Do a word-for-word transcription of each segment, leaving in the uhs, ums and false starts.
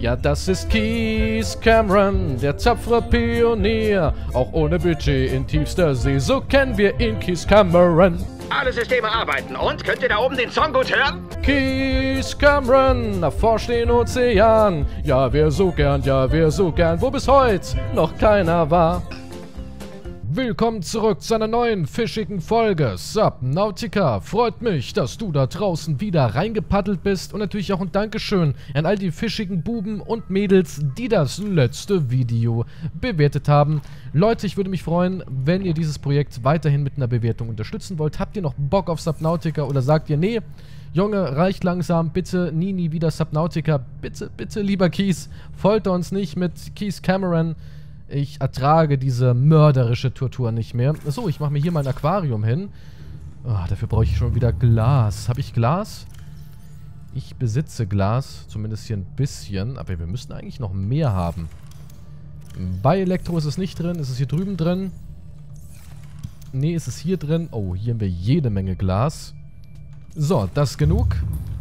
Ja, das ist Keith Cameron, der tapfere Pionier. Auch ohne Budget in tiefster See, so kennen wir ihn, Keith Cameron. Alle Systeme arbeiten. Und? Könnt ihr da oben den Song gut hören? Keith Cameron erforscht den Ozean. Ja, wir so gern, ja, wir so gern, wo bis heute noch keiner war. Willkommen zurück zu einer neuen fischigen Folge Subnautica. Freut mich, dass du da draußen wieder reingepaddelt bist und natürlich auch ein Dankeschön an all die fischigen Buben und Mädels, die das letzte Video bewertet haben. Leute, ich würde mich freuen, wenn ihr dieses Projekt weiterhin mit einer Bewertung unterstützen wollt. Habt ihr noch Bock auf Subnautica oder sagt ihr, nee, Junge, reicht langsam, bitte nie, nie wieder Subnautica. Bitte, bitte, lieber Keith, folter uns nicht mit Keith Cameron. Ich ertrage diese mörderische Tortur nicht mehr. So, ich mache mir hier mein Aquarium hin. Oh, dafür brauche ich schon wieder Glas. Habe ich Glas? Ich besitze Glas. Zumindest hier ein bisschen. Aber wir müssten eigentlich noch mehr haben. Bei Elektro ist es nicht drin. Ist es hier drüben drin? Nee, ist es hier drin? Oh, hier haben wir jede Menge Glas. So, das ist genug.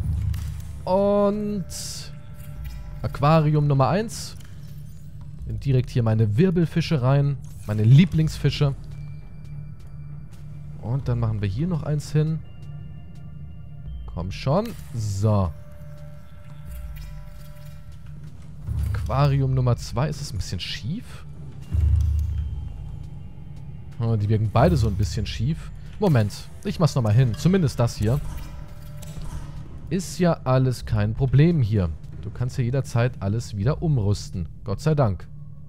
Und Aquarium Nummer eins. Direkt hier meine Wirbelfische rein. Meine Lieblingsfische. Und dann machen wir hier noch eins hin. Komm schon. So. Aquarium Nummer zwei. Ist es ein bisschen schief? Oh, die wirken beide so ein bisschen schief. Moment. Ich mach's nochmal hin. Zumindest das hier. Ist ja alles kein Problem hier. Du kannst ja jederzeit alles wieder umrüsten. Gott sei Dank.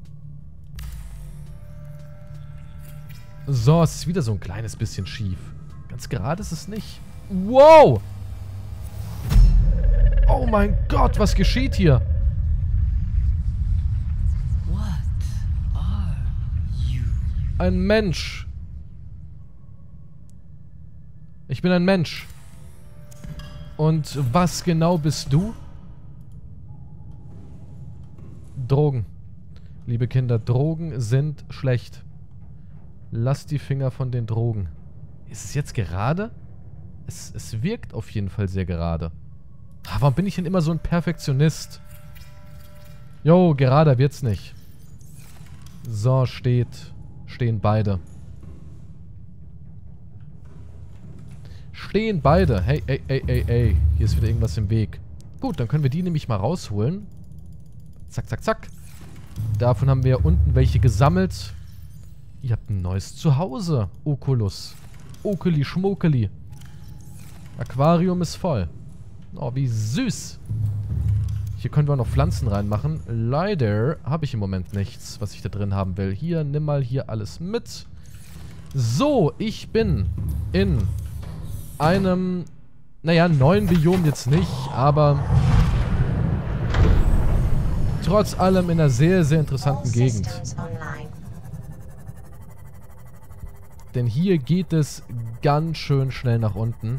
So, es ist wieder so ein kleines bisschen schief. Ganz gerade ist es nicht. Wow! Oh mein Gott, was geschieht hier? What are you? Ein Mensch. Ich bin ein Mensch. Und was genau bist du? Drogen. Liebe Kinder, Drogen sind schlecht. Lasst die Finger von den Drogen. Ist es jetzt gerade? Es, es wirkt auf jeden Fall sehr gerade. Ah, warum bin ich denn immer so ein Perfektionist? Jo, gerader wird's nicht. So, steht. Stehen beide. Stehen beide. Hey, ey, ey, ey, ey. Hier ist wieder irgendwas im Weg. Gut, dann können wir die nämlich mal rausholen. Zack, zack, zack. Davon haben wir unten welche gesammelt. Ihr habt ein neues Zuhause, Oculus. Okeli, Schmokeli. Aquarium ist voll. Oh, wie süß. Hier können wir noch Pflanzen reinmachen. Leider habe ich im Moment nichts, was ich da drin haben will. Hier, nimm mal hier alles mit. So, ich bin in einem, naja, neuen Biom jetzt nicht, aber trotz allem in einer sehr, sehr interessanten Gegend. Denn hier geht es ganz schön schnell nach unten.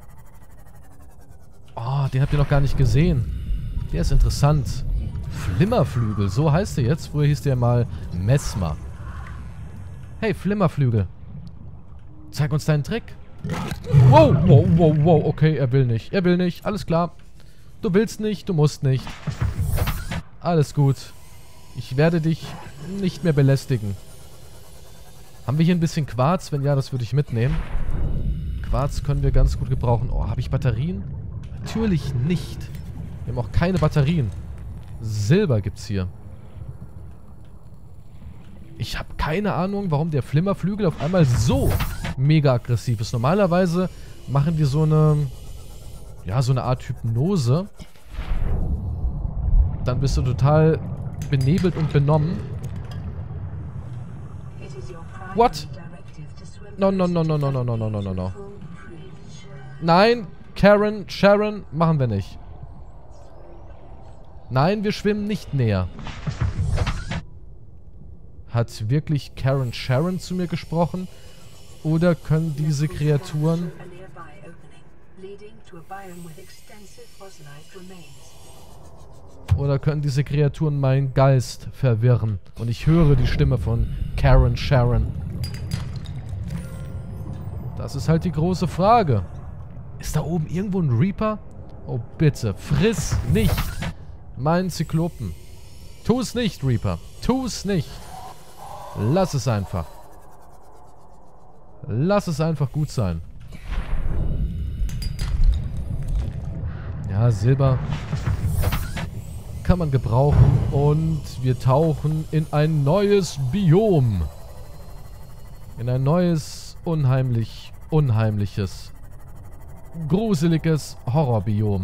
Oh, den habt ihr noch gar nicht gesehen. Der ist interessant. Flimmerflügel, so heißt der jetzt. Früher hieß der mal Mesmer. Hey, Flimmerflügel. Zeig uns deinen Trick. Wow, wow, wow, wow. Okay, er will nicht. Er will nicht. Alles klar. Du willst nicht, du musst nicht. Alles gut. Ich werde dich nicht mehr belästigen. Haben wir hier ein bisschen Quarz? Wenn ja, das würde ich mitnehmen. Quarz können wir ganz gut gebrauchen. Oh, habe ich Batterien? Natürlich nicht. Wir haben auch keine Batterien. Silber gibt's hier. Ich habe keine Ahnung, warum der Flimmerflügel auf einmal so mega aggressiv ist. Normalerweise machen die so eine, ja, so eine Art Hypnose. Dann bist du total benebelt und benommen. What? No, no, no, no, no, no, no, no, no, no, no. Nein, Karen, Sharon, machen wir nicht. Nein, wir schwimmen nicht näher. Hat wirklich Karen Sharon zu mir gesprochen? Oder können diese Kreaturen... Oder können diese Kreaturen meinen Geist verwirren? Und ich höre die Stimme von Karen Sharon. Das ist halt die große Frage. Ist da oben irgendwo ein Reaper? Oh, bitte, friss nicht Mein Zyklopen. Tu es nicht, Reaper. Tu es nicht. Lass es einfach. Lass es einfach gut sein. Ja, Silber kann man gebrauchen. Und wir tauchen in ein neues Biom. In ein neues, unheimlich, unheimliches, gruseliges Horrorbiom.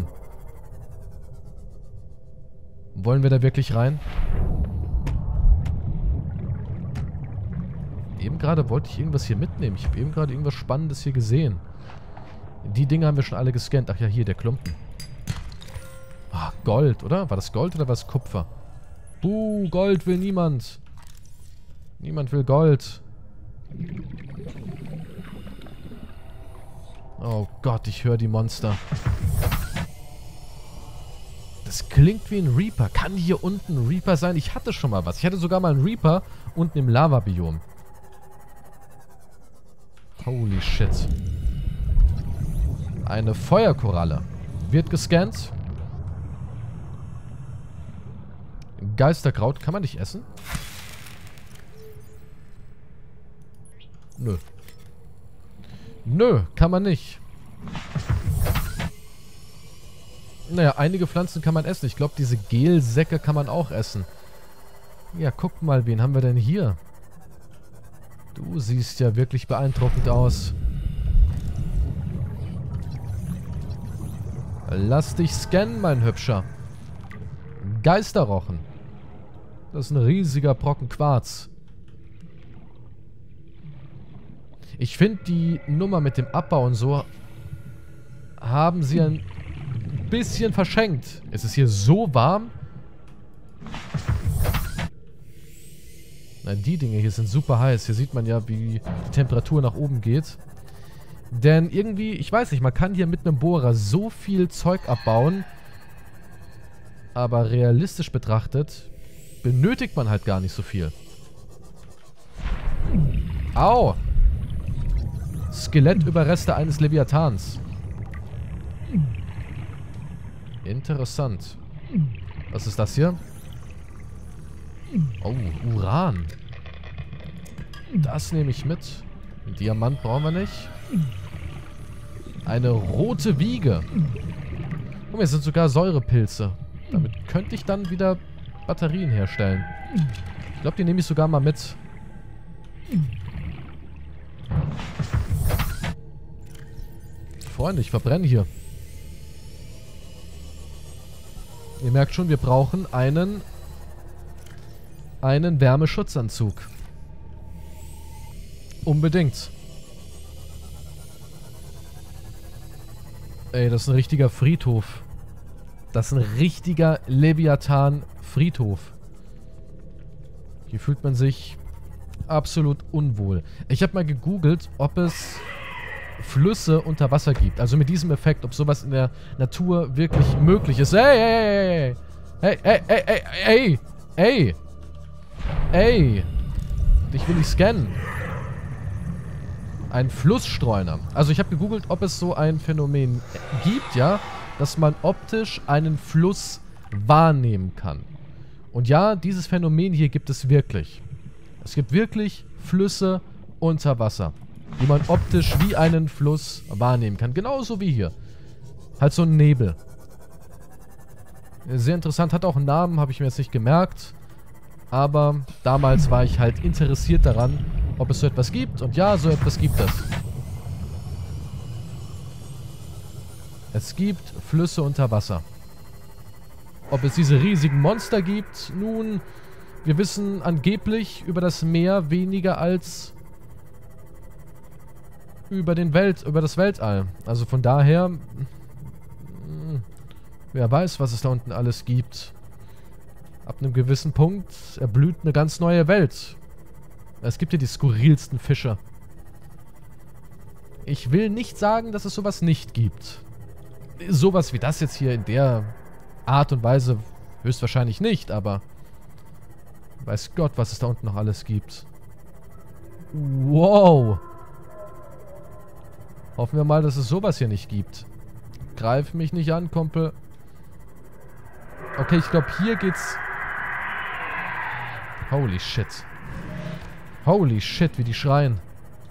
Wollen wir da wirklich rein? Eben gerade wollte ich irgendwas hier mitnehmen. Ich habe eben gerade irgendwas Spannendes hier gesehen. Die Dinge haben wir schon alle gescannt. Ach ja, hier, der Klumpen. Ah, Gold, oder? War das Gold oder war es Kupfer? Buh, Gold will niemand. Niemand will Gold. Oh Gott, ich höre die Monster. Das klingt wie ein Reaper. Kann hier unten ein Reaper sein? Ich hatte schon mal was. Ich hatte sogar mal einen Reaper unten im Lava-Biom. Holy shit. Eine Feuerkoralle. Wird gescannt. Geisterkraut. Kann man nicht essen? Nö. Nö, kann man nicht. Naja, einige Pflanzen kann man essen. Ich glaube, diese Gelsäcke kann man auch essen. Ja, guck mal, wen haben wir denn hier? Du siehst ja wirklich beeindruckend aus. Lass dich scannen, mein Hübscher. Geisterrochen. Das ist ein riesiger Brocken Quarz. Ich finde die Nummer mit dem Abbau und so haben sie ein bisschen verschenkt. Es ist hier so warm. Nein, die Dinge hier sind super heiß. Hier sieht man ja, wie die Temperatur nach oben geht. Denn irgendwie, ich weiß nicht, man kann hier mit einem Bohrer so viel Zeug abbauen. Aber realistisch betrachtet benötigt man halt gar nicht so viel. Au! Skelettüberreste eines Leviathans. Interessant. Was ist das hier? Oh, Uran. Das nehme ich mit. Diamant brauchen wir nicht. Eine rote Wiege. Oh, hier sind sogar Säurepilze. Damit könnte ich dann wieder Batterien herstellen. Ich glaube, die nehme ich sogar mal mit. Freunde, ich verbrenne hier. Ihr merkt schon, wir brauchen einen einen Wärmeschutzanzug. Unbedingt. Ey, das ist ein richtiger Friedhof. Das ist ein richtiger Leviathan-Friedhof. Hier fühlt man sich absolut unwohl. Ich habe mal gegoogelt, ob es Flüsse unter Wasser gibt. Also mit diesem Effekt, ob sowas in der Natur wirklich möglich ist. Hey, hey, hey, hey, hey, hey, hey, hey, hey, hey, dich will ich scannen. Ein Flussstreuner. Also ich habe gegoogelt, ob es so ein Phänomen gibt, ja, dass man optisch einen Fluss wahrnehmen kann. Und ja, dieses Phänomen hier gibt es wirklich. Es gibt wirklich Flüsse unter Wasser, die man optisch wie einen Fluss wahrnehmen kann. Genauso wie hier. Halt so ein Nebel. Sehr interessant. Hat auch einen Namen, habe ich mir jetzt nicht gemerkt. Aber damals war ich halt interessiert daran, ob es so etwas gibt. Und ja, so etwas gibt es. Es gibt Flüsse unter Wasser. Ob es diese riesigen Monster gibt? Nun, wir wissen angeblich über das Meer weniger als über den Welt, über das Weltall. Also von daher, mh, wer weiß, was es da unten alles gibt. Ab einem gewissen Punkt erblüht eine ganz neue Welt. Es gibt hier die skurrilsten Fische. Ich will nicht sagen, dass es sowas nicht gibt. Sowas wie das jetzt hier in der Art und Weise höchstwahrscheinlich nicht, aber weiß Gott, was es da unten noch alles gibt. Wow. Hoffen wir mal, dass es sowas hier nicht gibt. Greif mich nicht an, Kumpel. Okay, ich glaube, hier geht's... Holy shit. Holy shit, wie die schreien.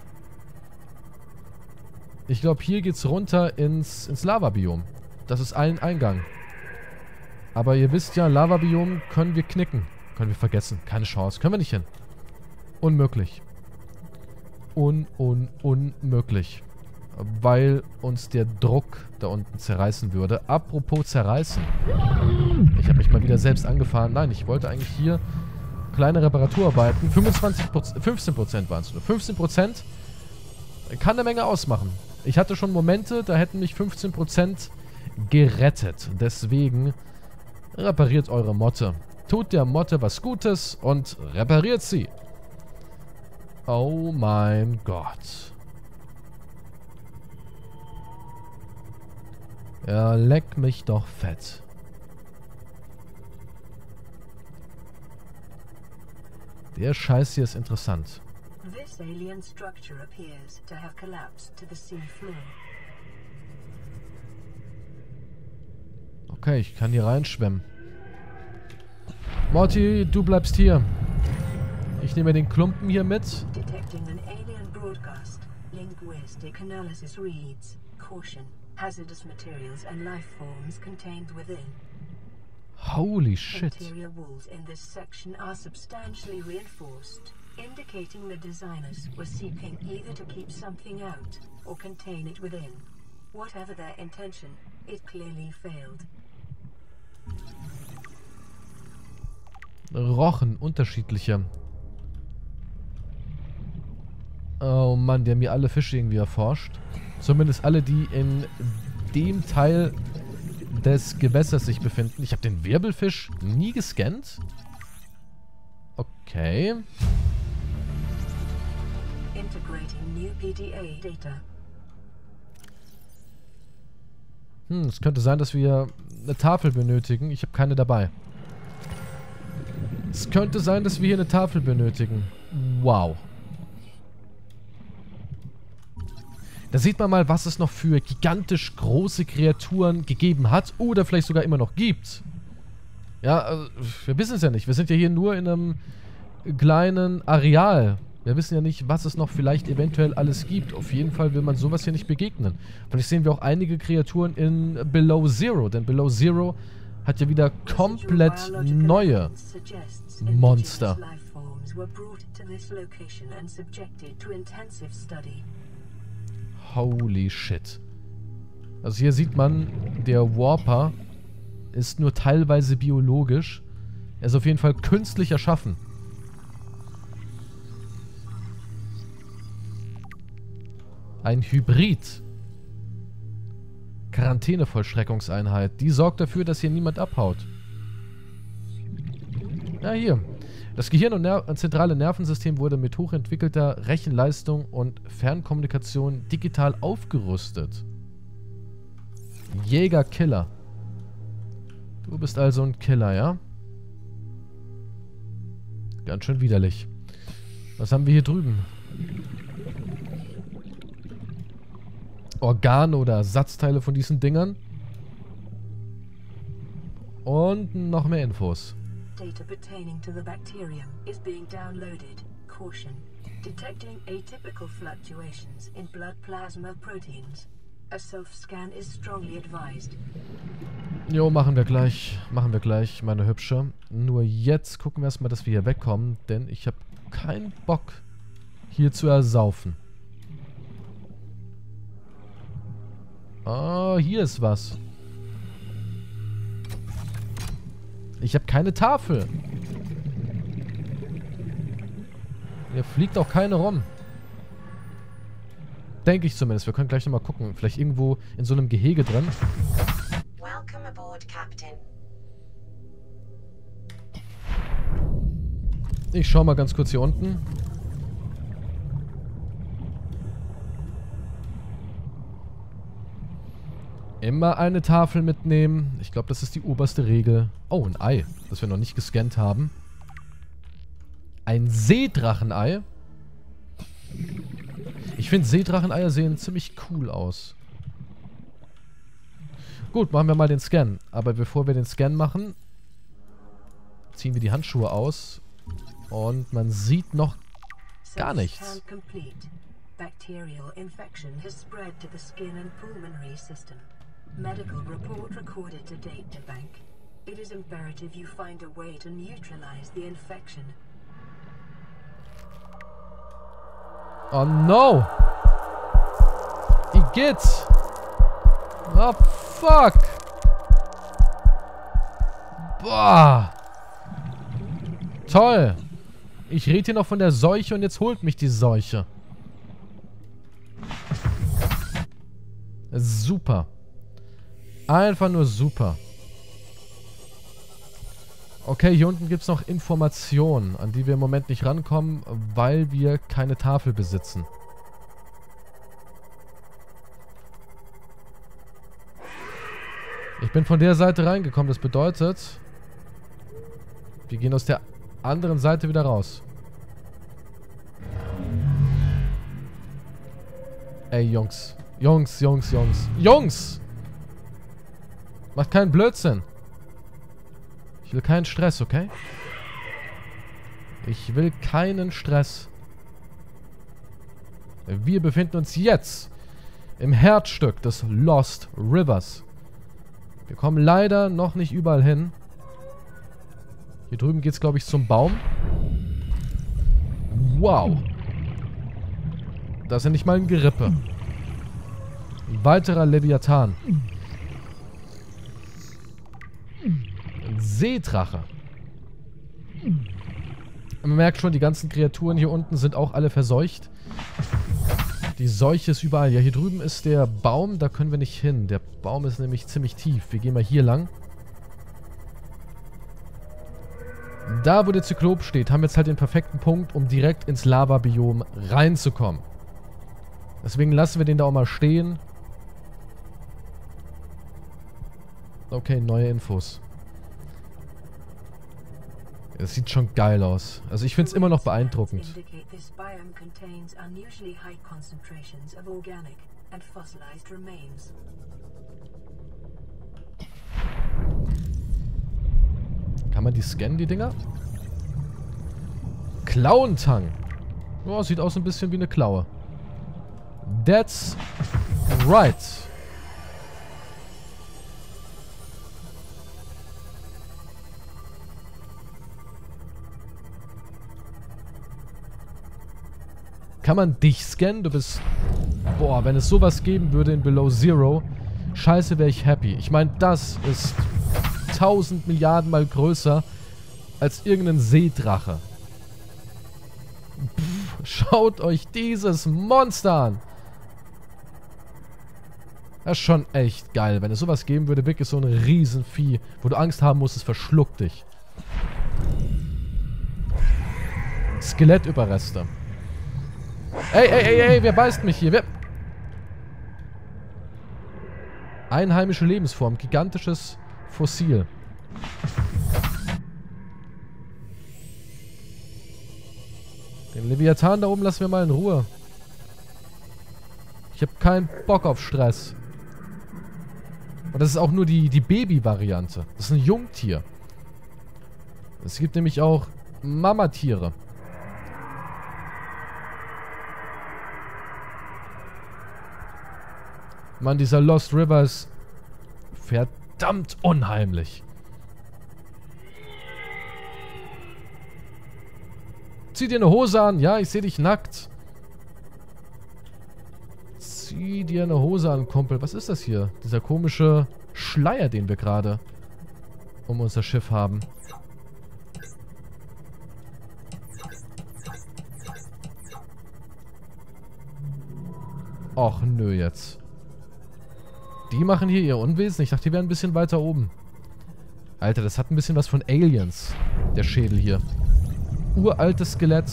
Ich glaube, hier geht's runter ins, ins Lavabiom. Das ist ein Eingang. Aber ihr wisst ja, Lavabiom können wir knicken. Können wir vergessen. Keine Chance. Können wir nicht hin. Unmöglich. Un, un, unmöglich. Weil uns der Druck da unten zerreißen würde. Apropos zerreißen. Ich habe mich mal wieder selbst angefahren. Nein, ich wollte eigentlich hier kleine Reparaturarbeiten. fünfundzwanzig Prozent, fünfzehn Prozent waren es nur. fünfzehn Prozent kann eine Menge ausmachen. Ich hatte schon Momente, da hätten mich fünfzehn Prozent gerettet. Deswegen repariert eure Motte. Tut der Motte was Gutes und repariert sie. Oh mein Gott. Ja, leck mich doch fett. Der Scheiß hier ist interessant. This alien structure appears to have collapsed to the sea floor. Okay, ich kann hier reinschwimmen. Morty, du bleibst hier. Ich nehme den Klumpen hier mit. Detecting an alien broadcast. Linguistic analysis reads: Caution. Hazardous materials and life forms contained within. Holy shit. Interior walls in this section are substantially reinforced, indicating the designers were seeking either to keep something out or contain it within. Whatever their intention, it clearly failed. Rochen, unterschiedliche. Oh Mann, die haben hier alle Fische irgendwie erforscht. Zumindest alle, die in dem Teil des Gewässers sich befinden. Ich habe den Wirbelfisch nie gescannt. Okay. Integrating new P D A data. Hm, es könnte sein, dass wir eine Tafel benötigen. Ich habe keine dabei. Es könnte sein, dass wir hier eine Tafel benötigen. Wow. Da sieht man mal, was es noch für gigantisch große Kreaturen gegeben hat oder vielleicht sogar immer noch gibt. Ja, also, wir wissen es ja nicht. Wir sind ja hier nur in einem kleinen Areal. Wir wissen ja nicht, was es noch vielleicht eventuell alles gibt. Auf jeden Fall will man sowas hier nicht begegnen. Vielleicht sehen wir auch einige Kreaturen in Below Zero. Denn Below Zero hat ja wieder komplett neue Monster. Holy shit. Also hier sieht man, der Warper ist nur teilweise biologisch. Er ist auf jeden Fall künstlich erschaffen. Ein Hybrid. Quarantänevollstreckungseinheit. Die sorgt dafür, dass hier niemand abhaut. Ja, hier. Das Gehirn und Ner- zentrale Nervensystem wurde mit hochentwickelter Rechenleistung und Fernkommunikation digital aufgerüstet. Jäger-Killer. Du bist also ein Killer, ja? Ganz schön widerlich. Was haben wir hier drüben? Organe oder Ersatzteile von diesen Dingern. Und noch mehr Infos. Data pertaining to the bacterium is being downloaded. Caution. Detecting atypical fluctuations in blood plasma proteins. A self-scan is strongly advised. Jo, machen wir gleich. Machen wir gleich, meine Hübsche. Nur jetzt gucken wir erstmal, dass wir hier wegkommen, denn ich habe keinen Bock, hier zu ersaufen. Ah, hier ist was. Ich habe keine Tafel. Hier fliegt auch keine rum. Denke ich zumindest. Wir können gleich nochmal gucken. Vielleicht irgendwo in so einem Gehege drin. Welcome aboard, Captain. Ich schau mal ganz kurz hier unten. Immer eine Tafel mitnehmen. Ich glaube, das ist die oberste Regel. Oh, ein Ei, das wir noch nicht gescannt haben. Ein Seedrachenei. Ich finde, Seedracheneier sehen ziemlich cool aus. Gut, machen wir mal den Scan. Aber bevor wir den Scan machen, Ziehen wir die Handschuhe aus. Und man sieht noch gar nichts. Bacterial infection has spread to the skin and pulmonary system. Medical report recorded to data bank. It is imperative you find a way to neutralize the infection. Oh no! Igitt! Oh fuck! Boah! Toll! Ich rede hier noch von der Seuche und jetzt holt mich die Seuche. Super. Einfach nur super. Okay, hier unten gibt es noch Informationen, an die wir im Moment nicht rankommen, weil wir keine Tafel besitzen. Ich bin von der Seite reingekommen, das bedeutet, wir gehen aus der anderen Seite wieder raus. Ey, Jungs. Jungs, Jungs, Jungs. Jungs! Macht keinen Blödsinn. Ich will keinen Stress, okay? Ich will keinen Stress. Wir befinden uns jetzt im Herzstück des Lost Rivers. Wir kommen leider noch nicht überall hin. Hier drüben geht es, glaube ich, zum Baum. Wow. Das ist ja nicht mal ein Gerippe. Ein weiterer Leviathan. Ein Seedrache. Man merkt schon, die ganzen Kreaturen hier unten sind auch alle verseucht. Die Seuche ist überall. Ja, hier drüben ist der Baum. Da können wir nicht hin. Der Baum ist nämlich ziemlich tief. Wir gehen mal hier lang. Da, wo der Zyklop steht, haben wir jetzt halt den perfekten Punkt, um direkt ins Lava-Biom reinzukommen. Deswegen lassen wir den da auch mal stehen. Okay, neue Infos. Es sieht schon geil aus. Also ich finde es immer noch beeindruckend. Kann man die scannen, die Dinger? Klauentang. Oh, sieht aus ein bisschen wie eine Klaue. That's right. Kann man dich scannen? Du bist... Boah, wenn es sowas geben würde in Below Zero, scheiße, wäre ich happy. Ich meine, das ist tausend Milliarden Mal größer als irgendein Seedrache. Pff, schaut euch dieses Monster an. Das ist schon echt geil. Wenn es sowas geben würde, wirklich so ein Riesenvieh, wo du Angst haben musst, es verschluckt dich. Skelettüberreste. Ey, ey, ey, ey, wer beißt mich hier? Wer... Einheimische Lebensform. Gigantisches Fossil. Den Leviathan da oben lassen wir mal in Ruhe. Ich habe keinen Bock auf Stress. Und das ist auch nur die, die Baby-Variante. Das ist ein Jungtier. Es gibt nämlich auch Mamatiere. Mann, dieser Lost River ist verdammt unheimlich. Zieh dir eine Hose an. Ja, ich sehe dich nackt. Zieh dir eine Hose an, Kumpel. Was ist das hier? Dieser komische Schleier, den wir gerade um unser Schiff haben. Och, nö, jetzt. Die machen hier ihr Unwesen. Ich dachte, die wären ein bisschen weiter oben. Alter, das hat ein bisschen was von Aliens. Der Schädel hier. Uraltes Skelett.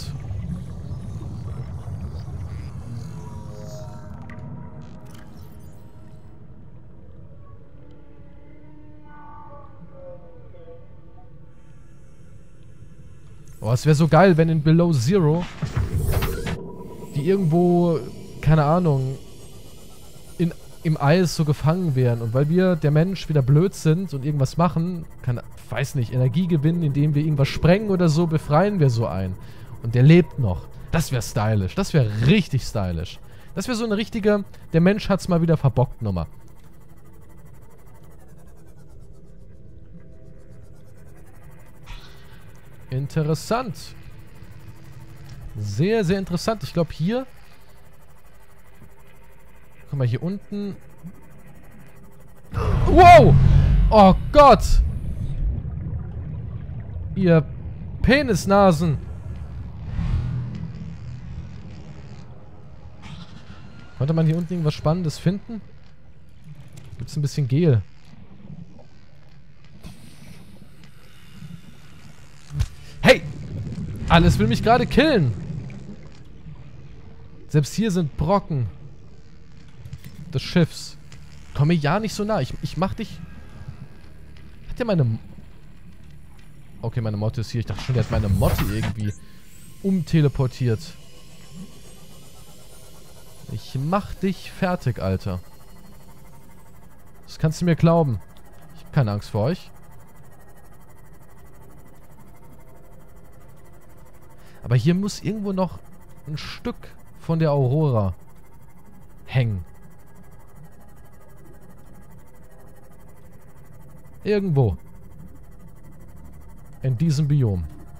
Oh, es wäre so geil, wenn in Below Zero die irgendwo, keine Ahnung, in im Eis so gefangen wären. Und weil wir, der Mensch, wieder blöd sind und irgendwas machen, kann, weiß nicht, Energie gewinnen, indem wir irgendwas sprengen oder so, befreien wir so einen. Und der lebt noch. Das wäre stylisch. Das wäre richtig stylisch. Das wäre so eine richtige, der Mensch hat's mal wieder verbockt Nummer. Interessant. Sehr, sehr interessant. Ich glaube hier... Guck mal, hier unten... Wow! Oh Gott! Ihr Penisnasen! Konnte man hier unten irgendwas Spannendes finden? Gibt's ein bisschen Gel? Hey! Alles will mich gerade killen! Selbst hier sind Brocken des Schiffs. Komm mir ja nicht so nah. Ich, ich mach dich... Hat der meine... Okay, meine Motte ist hier. Ich dachte schon, der hat meine Motte irgendwie umteleportiert. Ich mach dich fertig, Alter. Das kannst du mir glauben. Ich hab keine Angst vor euch. Aber hier muss irgendwo noch ein Stück von der Aurora hängen. Irgendwo. In diesem Biom.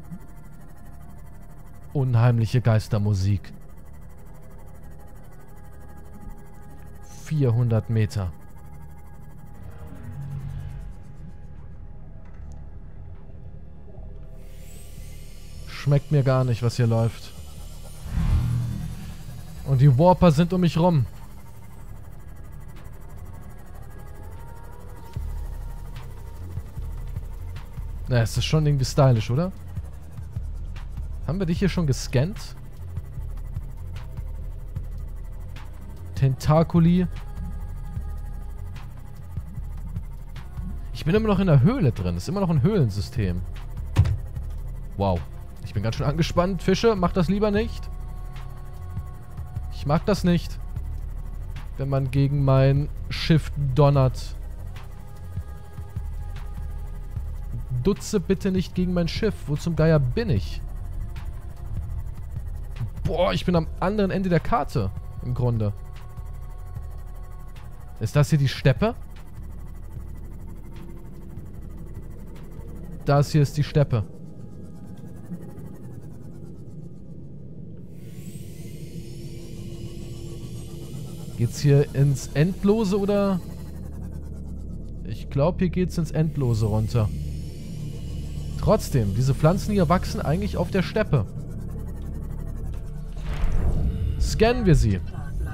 Unheimliche Geistermusik. vierhundert Meter. Schmeckt mir gar nicht, was hier läuft. Und die Warper sind um mich rum. Na, es ist schon irgendwie stylisch, oder? Haben wir dich hier schon gescannt? Tentakuli. Ich bin immer noch in der Höhle drin. Ist immer noch ein Höhlensystem. Wow. Ich bin ganz schön angespannt. Fische, mach das lieber nicht. Ich mag das nicht. Wenn man gegen mein Schiff donnert. Dutze bitte nicht gegen mein Schiff. Wo zum Geier bin ich? Boah, ich bin am anderen Ende der Karte. Im Grunde. Ist das hier die Steppe? Das hier ist die Steppe. Geht's hier ins Endlose oder? Ich glaube, hier geht's ins Endlose runter. Trotzdem, diese Pflanzen hier wachsen eigentlich auf der Steppe. Scannen wir sie.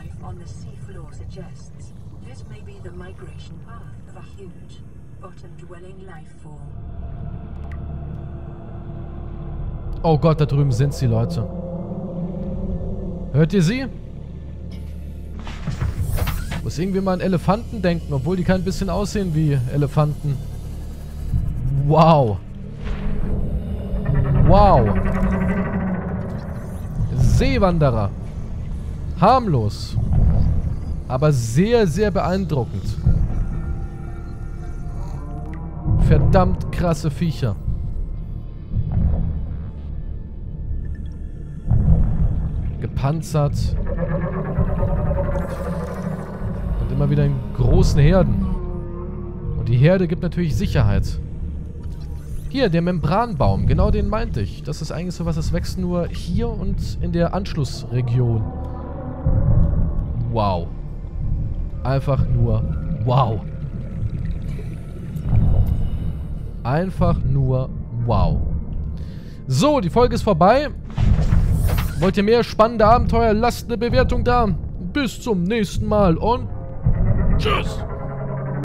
Oh Gott, da drüben sind sie, Leute. Hört ihr sie? Muss irgendwie mal an Elefanten denken, obwohl die kein bisschen aussehen wie Elefanten. Wow. Wow. Seewanderer. Harmlos. Aber sehr, sehr beeindruckend. Verdammt krasse Viecher. Gepanzert. Und immer wieder in großen Herden. Und die Herde gibt natürlich Sicherheit. Hier, der Membranbaum. Genau den meinte ich. Das ist eigentlich so was, das wächst nur hier und in der Anschlussregion. Wow. Einfach nur wow. Einfach nur wow. So, die Folge ist vorbei. Wollt ihr mehr spannende Abenteuer? Lasst eine Bewertung da. Bis zum nächsten Mal und tschüss.